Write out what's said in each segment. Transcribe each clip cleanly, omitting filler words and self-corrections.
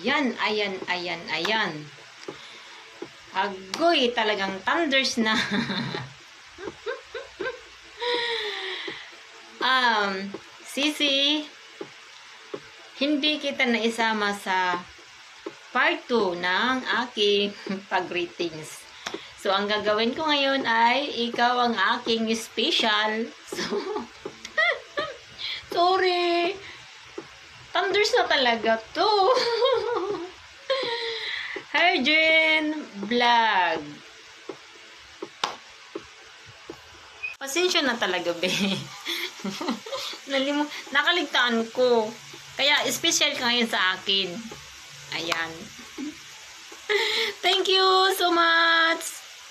Ayan, ayan, ayan, ayan. Agoy, talagang thunders na. Sisi, hindi kita naisama sa part 2 ng aking pag-greetings. So, ang gagawin ko ngayon ay ikaw ang aking special. So, sorry. Thunders na talaga to. Herjen Vlog. Pasensya na talaga, be. Nakaligtaan ko. Kaya, special ka ngayon sa akin. Ayan. Thank you so much.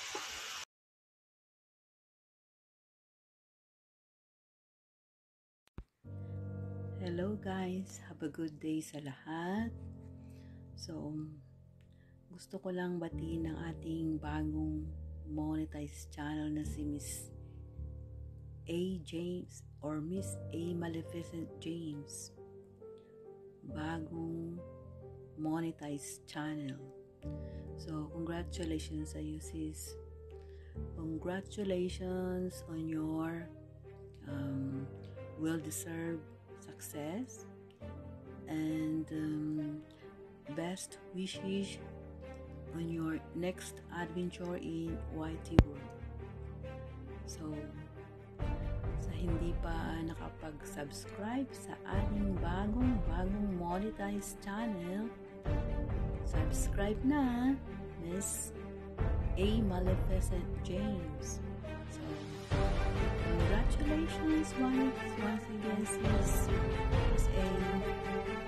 Hello guys, have a good day sa lahat. So, gusto ko lang batiin ang ating bagong monetized channel na si Miss A. James or Miss A. Maleficent James. Bagong monetized channel. So, congratulations sa you, sis. Congratulations on your well-deserved success and best wishes on your next adventure in YT World. So, sa hindi pa nakapag-subscribe sa ating bagong monetized channel, subscribe na, Miss A. Maleficent James. So, congratulations once again, sis A.